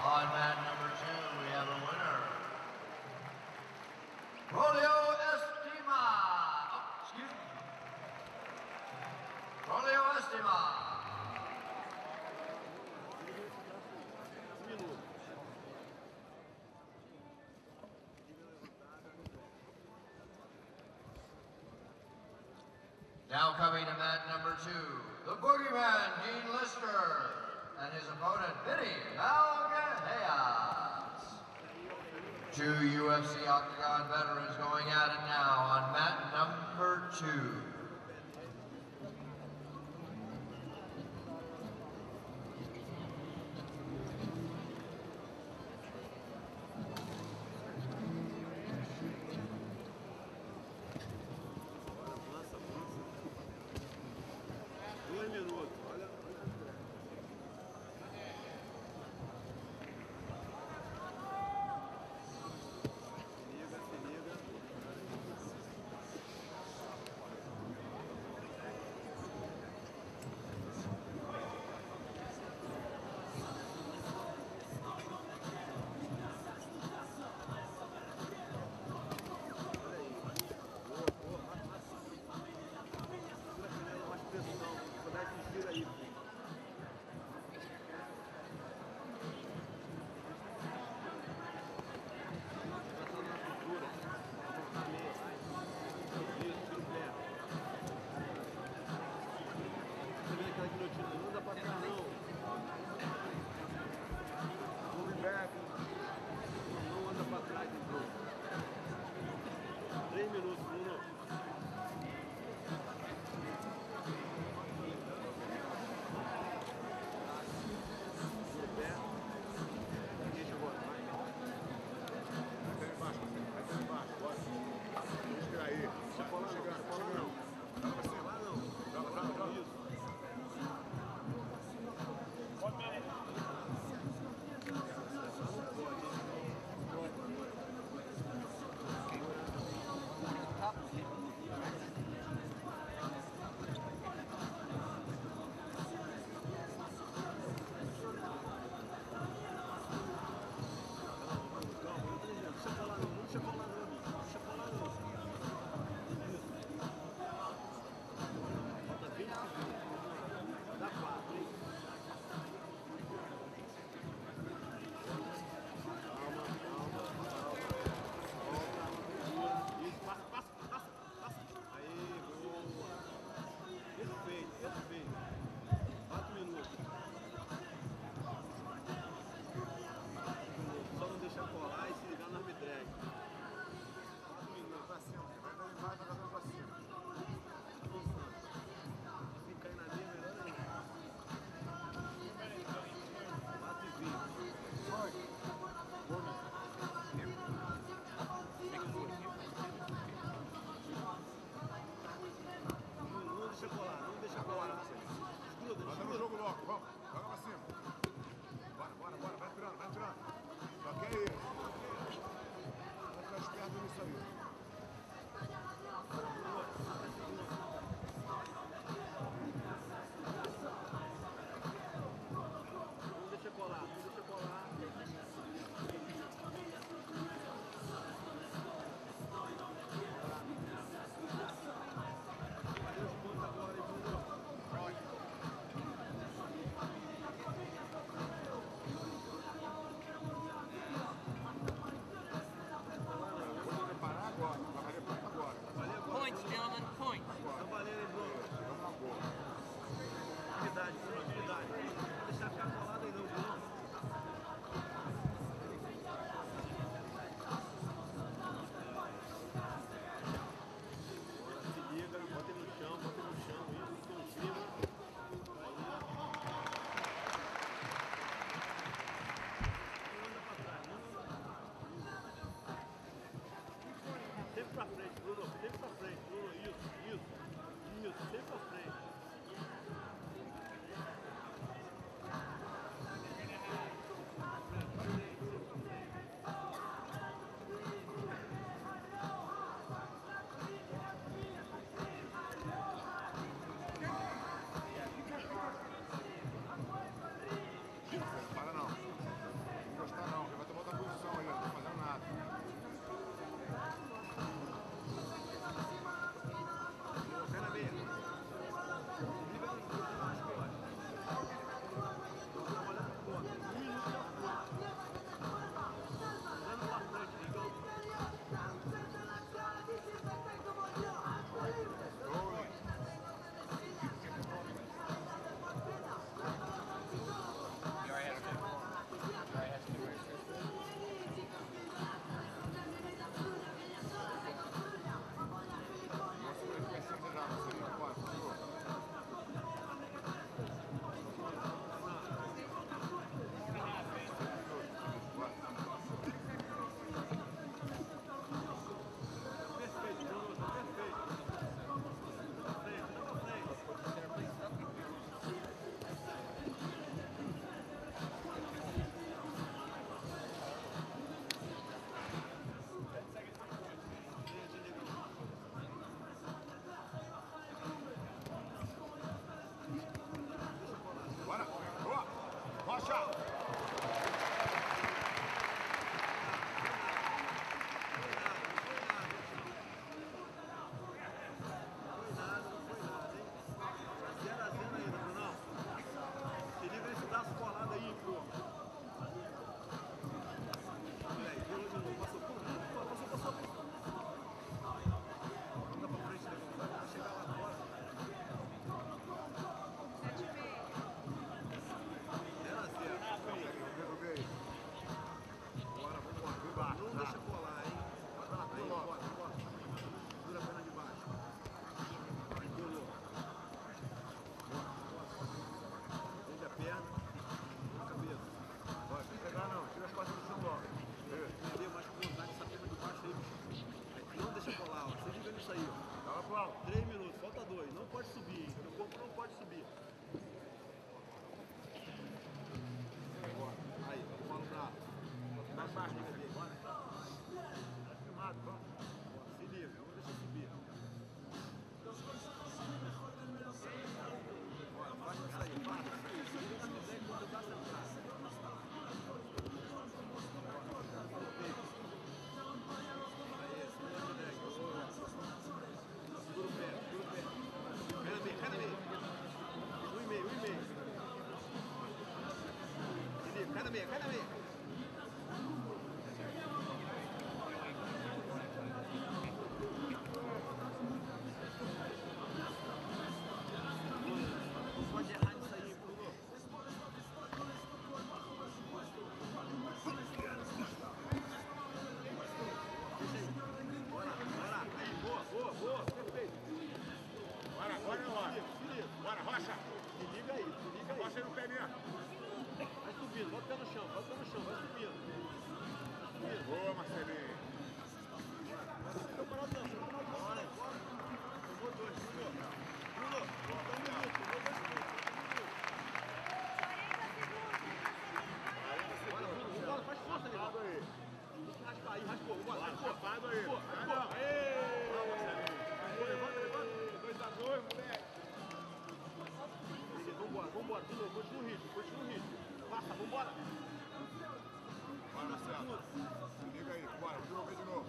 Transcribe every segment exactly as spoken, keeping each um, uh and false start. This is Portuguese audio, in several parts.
On mat number two, we have a winner. Rolio Estima. Oh, excuse me. Rolio Estima. Now coming to mat number two, the Boogeyman, Dean Lister, and his opponent, Vinny Malgaheas. Two U F C Octagon veterans going at it now on mat number two. pode subir, hein? Teu corpo não pode subir. Aí, bola no braço. Dá a barriga dele. Bora. Tá filmado, vamos. Se liga, vamos deixar subir. Bora, baixa isso aí, baixa isso aí. Se liga na quiser quando dá centrado. Aí, segura a leg. Segura o pé, segura o pé. Cai na meia, cai na meia. Um e meio, um e meio. Se liga, cai na meia, cai na meia. Pode errar nisso aí, Bruno. Deixa aí. Bora, bora. Aí, boa, boa, boa. Perfeito. Bora, agora é hora. Bora, Rocha. Se liga aí, se liga aí. Rocha no pé mesmo. Vai subindo, bota o pé no chão, bota o pé no chão, vai subindo. Vai subindo. Boa, Marcelinho. Não para não, não para não. Bora, bora. Tomou dois, Bruno. Bruno, volta um minuto, tomou dois minutos. Bora, Bruno, vambora, faz força, ali. Raspado aí. Tem que raspar aí, raspou, vambora, raspou. Raspado aí. Raspou, raspou. Aê! Vamos, Marcelinho. Levanta, levanta. dois a dois, moleque. Vambora, vambora, de novo, continua o ritmo, continua o ritmo. Passa, vambora. Bora, Marcelo. Liga aí, bora, de novo, de novo.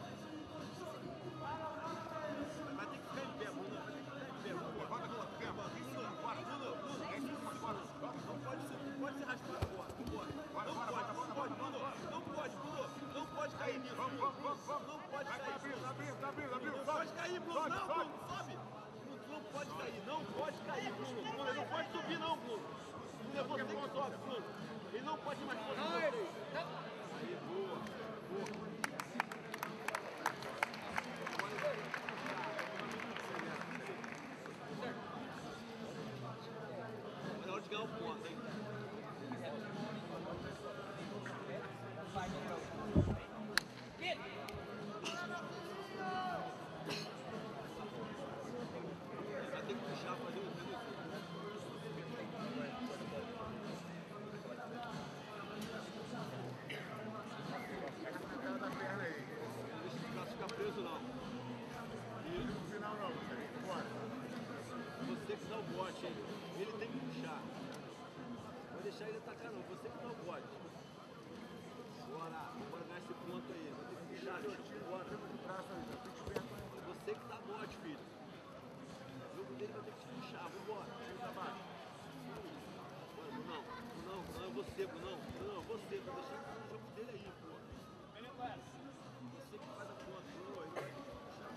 Vai ter que ficar em pé, Bruno. Vai ter que ficar em pé, Bruno. Levanta, Bruno. Bora, Bora, Bruno, Bruno. é isso, bora. Não pode ser, não pode ser raspado, bora, vambora. Não pode, não pode, Bruno. Não pode, Bruno. Não pode cair nisso. Vamos, vamos, vamos, vamos. Não pode Vai, cair. tá abrindo, tá abrindo, tá abrindo, abrindo. Não Sobe. pode cair, Bruno. Sobe, Não, sobe. Bruno, sobe. Bruno, não pode cair, não pode cair, Bruno. Bruno, ele não pode subir, não, Bruno. Bruno, é você que sobe, Bruno. Ele não pode mais subir. Aí, boa, boa. É hora de ganhar o ponto, hein? Vai ter que puxar, fazer o treino. Pega da perna aí. Não deixa o braço ficar preso, não. E no final não, Marcelinho. Bora. Você que dá o bote, hein? Ele tem que puxar. Não vai deixar ele atacar, não. Você que dá o bote. Bora, bora ganhar esse ponto aí. Vai ter que puxar, filho. Bora. Braço aí, fica esperto aí. Você que dá bote, filho. O jogo dele vai ter que te puxar. Vambora. Tira pra baixo. Bora, Brunão. Brunão, Brunão, é você, Brunão. Brunão, é você. Vai deixar ele fazer o jogo dele aí, pô. Você que faz a conta, Brunão. Ele vai ter que puxar.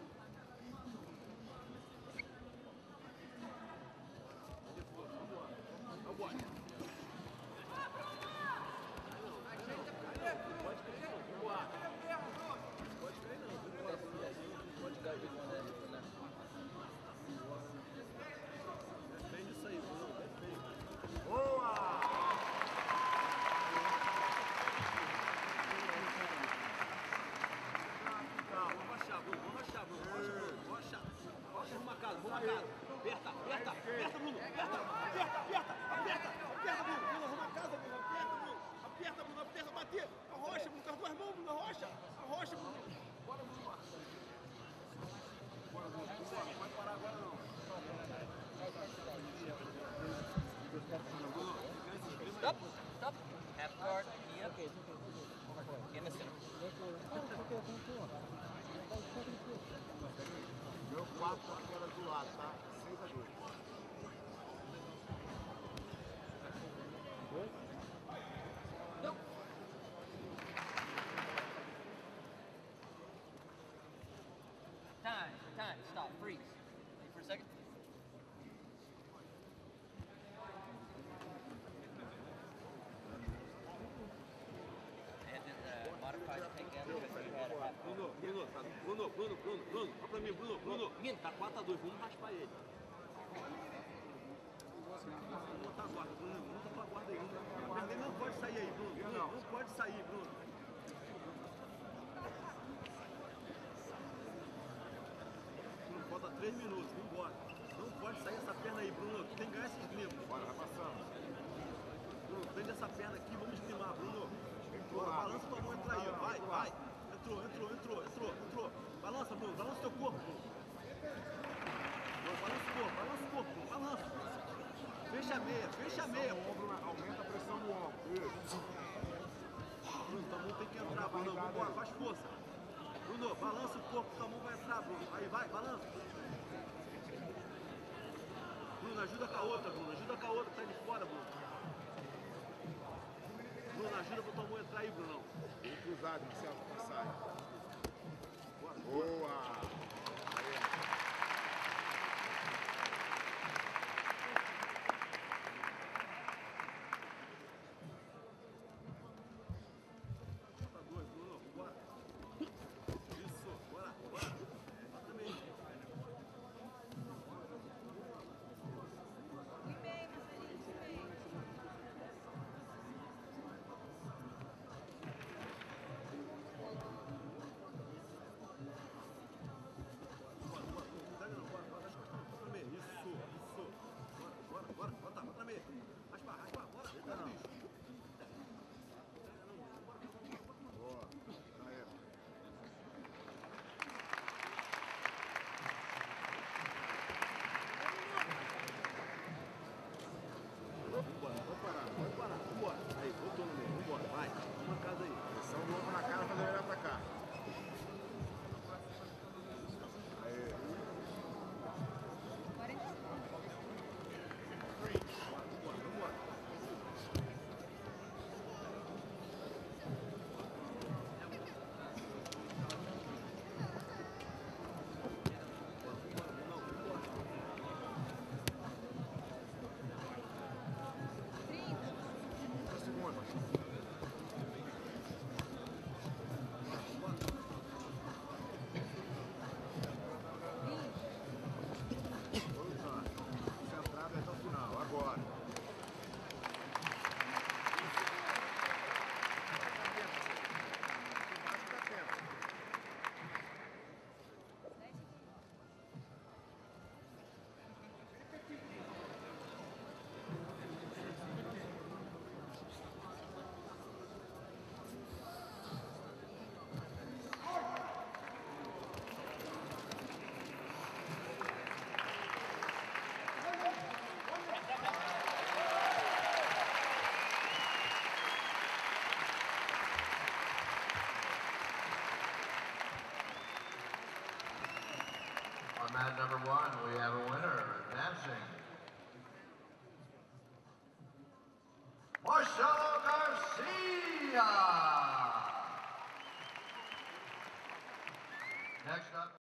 É o bote. Pode cair não, vambora. Pode cair não, vambora. Pode cair. Defende isso aí, Bruno, defende. Boa! Vamos baixar, Bruno, vamos baixar, Bruno. Vamos baixar, vamos baixar numa casa, vamos na casa. Aperta, aperta, aperta, Bruno. Aperta, aperta, aperta, aperta, aperta, Bruno. Bruno, arruma a casa, Bruno. Aperta, Bruno. Aperta, Bruno, aperta, bater. Arrocha, Bruno, com as duas mãos, Bruno, arrocha. Arrocha, Bruno. Bora, Bruno. Bora, Bruno, vambora. Não vai parar agora, não. Stop, stop. Half guard, knee up. In the center. Deu quatro aquela do lado, tá? seis a dois. Nope. Time, time, stop, freeze. Wait for a second. And then the modified takedown because you had a half Bruno, Bruno, tá, Bruno, Bruno, Bruno, Bruno, olha pra mim, Bruno, Bruno, tá quatro a dois, vamos raspar ele. Vamos botar a guarda, Bruno, vamos botar a guarda aí. Mas ele não pode sair aí, Bruno, Bruno, não pode sair, Bruno. Bruno, falta três minutos, vamos embora. Não Não pode sair essa perna aí, Bruno. Tu tem que ganhar esse esgrima. Bora, vai passando. Bruno, prende essa perna aqui, vamos esgrimar, Bruno. Entrou Bora, lá. balança tua mão, entra aí, ó. Vai, vai. Entrou, entrou, entrou, entrou, entrou. Balança, Bruno, balança teu corpo, Bruno. Bruno, balança o corpo, balança o corpo, Bruno, balança. Fecha a meia, fecha a meia. O ombro, aumenta a pressão do ombro. Isso. Bruno, tua mão tem que entrar, Bruno. Vambora, faz força. Bruno, balança o corpo, tua mão vai entrar, Bruno. Aí, vai, balança. Bruno, ajuda com a outra, Bruno. Ajuda com a outra, tá de fora, Bruno. Bruno, ajuda pra tua mão entrar aí, Brunão. Ele cruzado, Marcelo, passagem. Bora, bora. Boa! Tá dois, Bruno. Bora. Isso, bora, bora. Bota também. Bora, bora, bora, não, bora, bora, as costas pra meia. Isso, isso. Bora, bora, bora, bota, bota na meia. Raspa, raspa, bora. Bora, bicho. Boa! Aí. Vambora, pode parar, pode parar. Vambora. Aí, voltou no meio. Vambora, vai. Uma casa aí. Pressão do ombro na cara, fazer olhar pra cá. Aí. Bora, vambora, vambora. Bora, vambora, não, vambora. trinta segundos. Vamos lá. Centrado até o final. Agora. Embaixo da tenta. On mat number one, we have a winner, advancing. Marcelo Garcia! Next up.